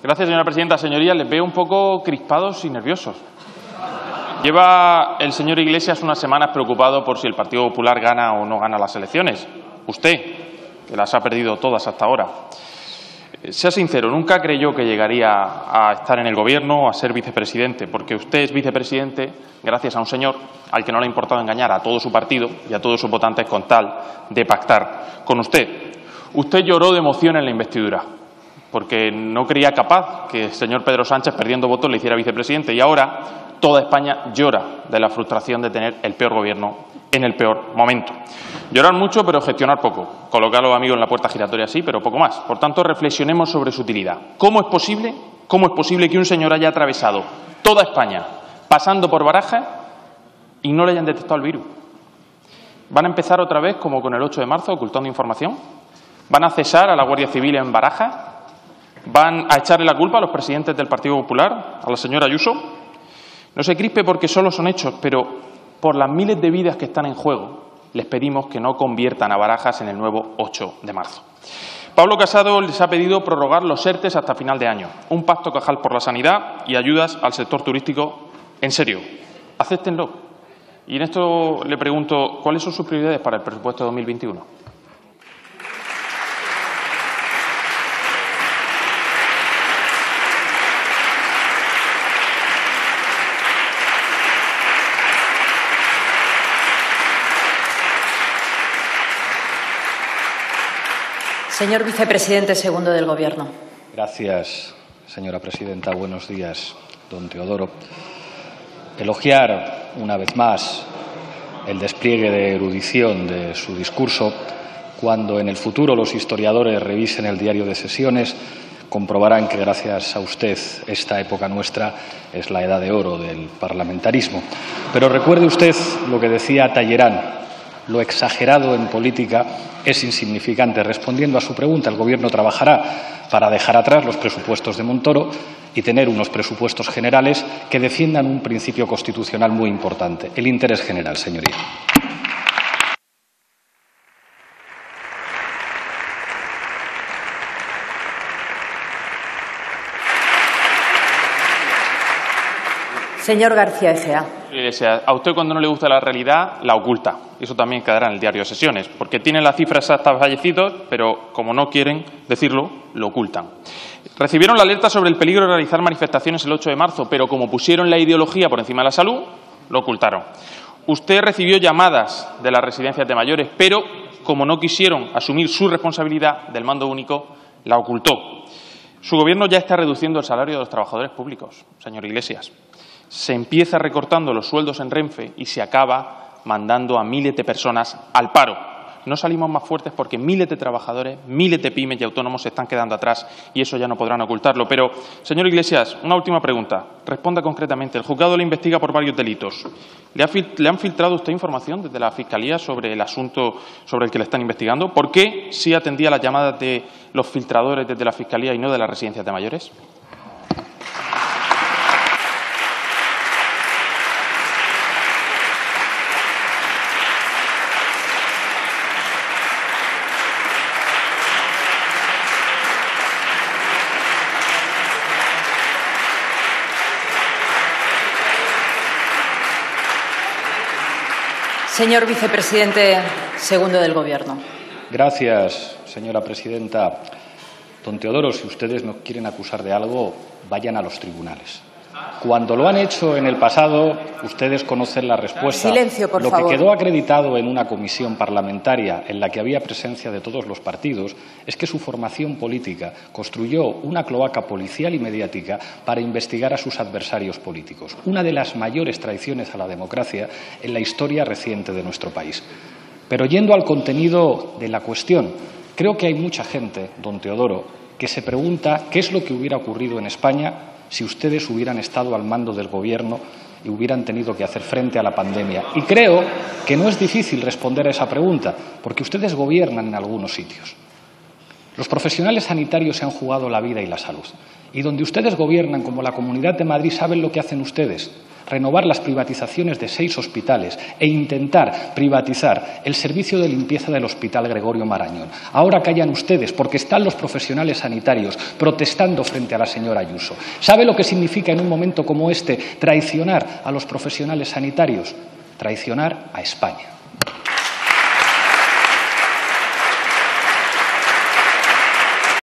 Gracias, señora presidenta. Señorías, les veo un poco crispados y nerviosos. Lleva el señor Iglesias unas semanas preocupado por si el Partido Popular gana o no gana las elecciones. Usted, que las ha perdido todas hasta ahora. Sea sincero, nunca creyó que llegaría a estar en el Gobierno o a ser vicepresidente, porque usted es vicepresidente gracias a un señor al que no le ha importado engañar a todo su partido y a todos sus votantes con tal de pactar con usted. Usted lloró de emoción en la investidura, porque no creía capaz que el señor Pedro Sánchez, perdiendo votos, le hiciera vicepresidente. Y ahora toda España llora de la frustración de tener el peor Gobierno en el peor momento. Llorar mucho, pero gestionar poco. Colocar a los amigos en la puerta giratoria sí, pero poco más. Por tanto, reflexionemos sobre su utilidad. ¿Cómo es posible que un señor haya atravesado toda España, pasando por Barajas, y no le hayan detectado el virus? ¿Van a empezar otra vez, como con el 8 de marzo, ocultando información? ¿Van a cesar a la Guardia Civil en Barajas? ¿Van a echarle la culpa a los presidentes del Partido Popular, a la señora Ayuso? No se crispe porque solo son hechos, pero por las miles de vidas que están en juego, les pedimos que no conviertan a Barajas en el nuevo 8 de marzo. Pablo Casado les ha pedido prorrogar los ERTEs hasta final de año, un pacto Cajal por la sanidad y ayudas al sector turístico. En serio, acéptenlo. Y en esto le pregunto, ¿cuáles son sus prioridades para el presupuesto de 2021? Señor vicepresidente segundo del Gobierno. Gracias, señora presidenta. Buenos días, don Teodoro. Elogiar una vez más el despliegue de erudición de su discurso, cuando en el futuro los historiadores revisen el diario de sesiones, comprobarán que gracias a usted esta época nuestra es la edad de oro del parlamentarismo. Pero recuerde usted lo que decía Talleyrand: lo exagerado en política es insignificante. Respondiendo a su pregunta, el Gobierno trabajará para dejar atrás los presupuestos de Montoro y tener unos presupuestos generales que defiendan un principio constitucional muy importante, el interés general, señoría. Señor García Egea. A usted, cuando no le gusta la realidad, la oculta. Eso también quedará en el diario de sesiones, porque tienen las cifras exactas de fallecidos, pero como no quieren decirlo, lo ocultan. Recibieron la alerta sobre el peligro de realizar manifestaciones el 8 de marzo, pero como pusieron la ideología por encima de la salud, lo ocultaron. Usted recibió llamadas de las residencias de mayores, pero como no quisieron asumir su responsabilidad del mando único, la ocultó. Su Gobierno ya está reduciendo el salario de los trabajadores públicos, señor Iglesias. Se empieza recortando los sueldos en Renfe y se acaba mandando a miles de personas al paro. No salimos más fuertes porque miles de trabajadores, miles de pymes y autónomos se están quedando atrás y eso ya no podrán ocultarlo. Pero, señor Iglesias, una última pregunta. Responda concretamente. El juzgado le investiga por varios delitos. ¿Le han filtrado a usted información desde la Fiscalía sobre el asunto sobre el que le están investigando? ¿Por qué sí atendía las llamadas de los filtradores desde la Fiscalía y no de las residencias de mayores? Señor vicepresidente segundo del Gobierno. Gracias, señora presidenta. Don Teodoro, si ustedes nos quieren acusar de algo, vayan a los tribunales. Cuando lo han hecho en el pasado, ustedes conocen la respuesta. Silencio, por favor. Lo que quedó acreditado en una comisión parlamentaria en la que había presencia de todos los partidos es que su formación política construyó una cloaca policial y mediática para investigar a sus adversarios políticos. Una de las mayores traiciones a la democracia en la historia reciente de nuestro país. Pero yendo al contenido de la cuestión, creo que hay mucha gente, don Teodoro, que se pregunta qué es lo que hubiera ocurrido en España si ustedes hubieran estado al mando del Gobierno y hubieran tenido que hacer frente a la pandemia. Y creo que no es difícil responder a esa pregunta, porque ustedes gobiernan en algunos sitios. Los profesionales sanitarios se han jugado la vida y la salud. Y donde ustedes gobiernan, como la Comunidad de Madrid, ¿saben lo que hacen ustedes? renovar las privatizaciones de 6 hospitales e intentar privatizar el servicio de limpieza del Hospital Gregorio Marañón. Ahora callan ustedes porque están los profesionales sanitarios protestando frente a la señora Ayuso. ¿Sabe lo que significa en un momento como este traicionar a los profesionales sanitarios? Traicionar a España.